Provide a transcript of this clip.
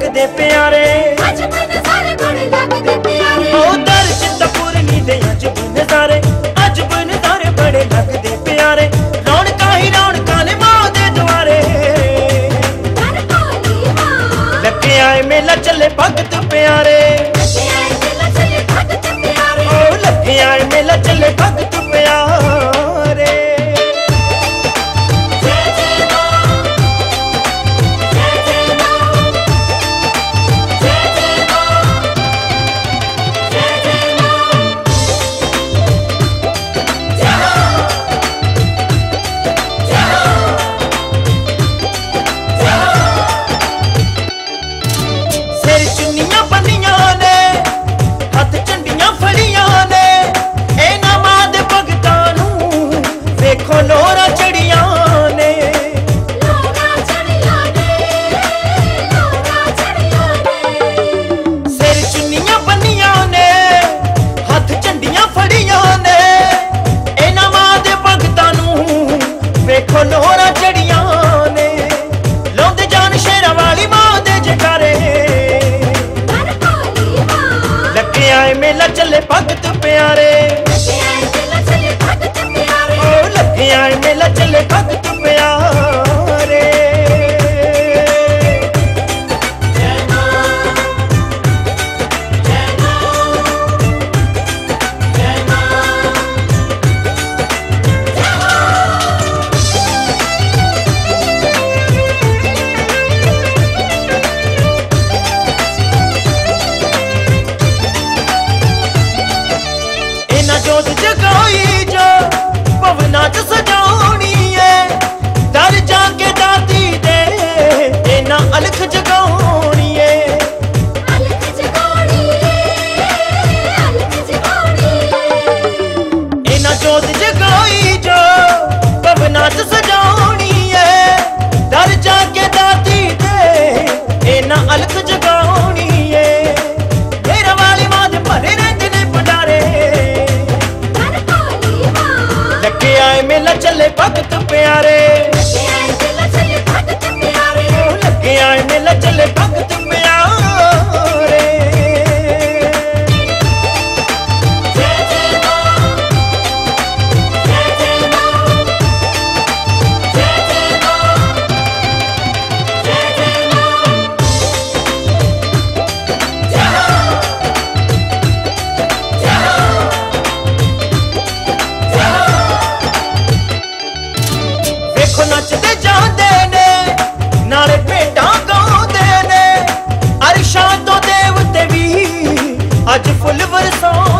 लगदे प्यारे, अज नज़ारे बड़े लगदे प्यारे। ओ दर चिंतपूरनी दे अजब नज़ारे, अजब नज़ारे बड़े लगदे प्यारे। रौनकां ही रौनकां ने मां दे द्वारे, लगे आए मेला चले भगत प्यारे, ओ लगे आए मेला चले भगत प्यारे। लोरा चढ़िया ने, सिर चुन्नियां बन्निया ने, हथ झंडियां फड़िया ने। इन्हां मां दे भगतां नूं वेखो लोरा चढ़िया ने, लाउंदे जान शेरां वाली मां दे जयकारे। लगे आए मेला चले भगत प्यारे, लगे आए मेला चले भगत प्यारे। इन्हां जोत जगाई जो भवना च सजाउणी है, दर जाके दाती दे इन्हां अलख जगाउणी है। इन्हां जोत जगाई जो भवना च सजाउणी है, दर जाके दाती दे इन्हां अलख जगाउणी है। मेरा वाली मां दे भरे रंग ने भंडारे, लगे आए मेला चले भगत प्यारे, लगे आए मेला चले भगत प्यारे। नचदे जांदे ने नाले भेटां गाउंदे ने, अरशां तो देवते भी अज फुल बरसाउंदे